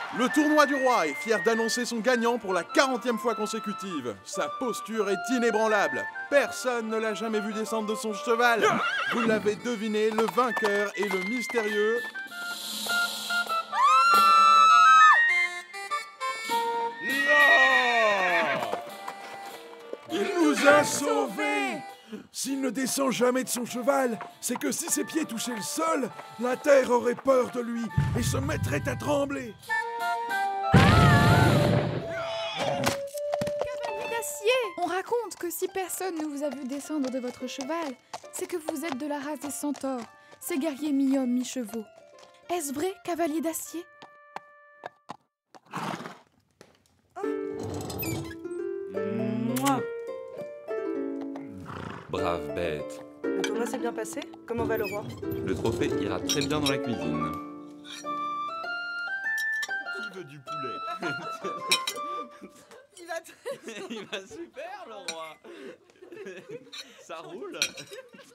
Le tournoi du roi est fier d'annoncer son gagnant pour la 40e fois consécutive. Sa posture est inébranlable. Personne ne l'a jamais vu descendre de son cheval. Vous l'avez deviné, le vainqueur est le mystérieux... Il nous a sauvés! S'il ne descend jamais de son cheval, c'est que si ses pieds touchaient le sol, la terre aurait peur de lui et se mettrait à trembler. Cavalier d'acier! On raconte que si personne ne vous a vu descendre de votre cheval, c'est que vous êtes de la race des centaures, ces guerriers mi-hommes, mi-chevaux. Est-ce vrai, cavalier d'acier? Mouah. Brave bête. Le tournoi s'est bien passé? Comment va le roi? Le trophée ira très bien dans la cuisine. Qui veut du poulet? Il va très... Il va super le roi. Ça roule.